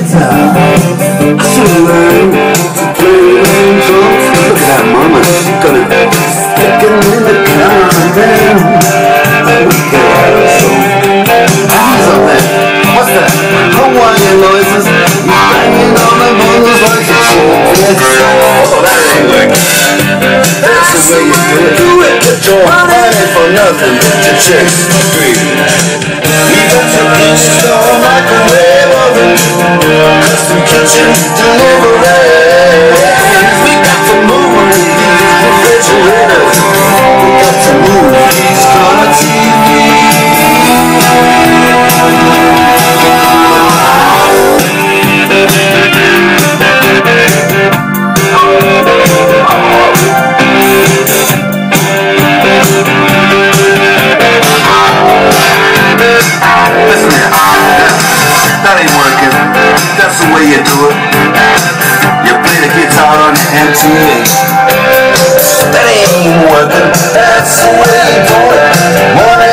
guitar. I should learn to play the drums. Look at that mama, she's gonna stick him in the car. Man, we get out of soul. Eyes on that. What's that? Hawaiian noises. You're banging on the bongos like a chick. Oh, that ain't working. That's the way you do it. Get your money for nothing. Get your chicks for free. We got your pieces on microwave oven, custom kitchen delivery. We got to move these refrigerators. We got to move these color TVs. Listen here, that ain't working. That's the way you do it. You play the guitar on MTA. That ain't working. That's the way you do it. Morning